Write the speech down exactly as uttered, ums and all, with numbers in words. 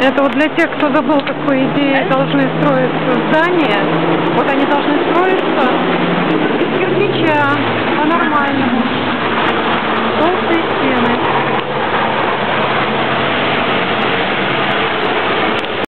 Это вот для тех, кто забыл, как по идее должны строиться здания. Вот они должны строиться